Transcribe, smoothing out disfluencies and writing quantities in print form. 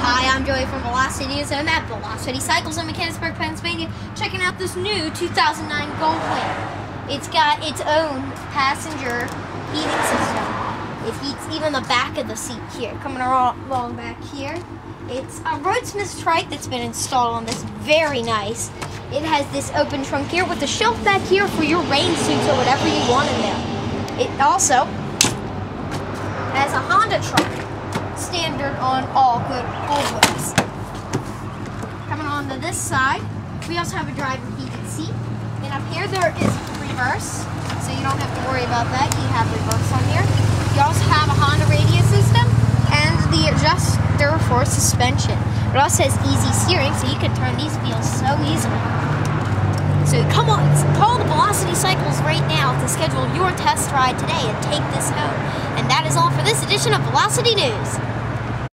Hi, I'm Joey from Velocity News, and I'm at Velocity Cycles in Mechanicsburg, Pennsylvania, checking out this new 2009 Goldwing. It's got its own passenger heating system. It heats even the back of the seat here. Coming along back here, it's a Roadsmith trike that's been installed on this. Very nice. It has this open trunk here with a shelf back here for your rain suits or whatever you want in there. It also has a Honda truck. Standard on all good Goldwings. Coming on to this side, we also have a driver heated seat. And up here there is reverse, so you don't have to worry about that. You have reverse on here. You also have a Honda radio system and the adjuster for suspension. It also has easy steering, so you can turn these wheels so easily. So come on, call the Velocity Cycles right now to schedule your test ride today and take this home. And that is all for this edition of Velocity News.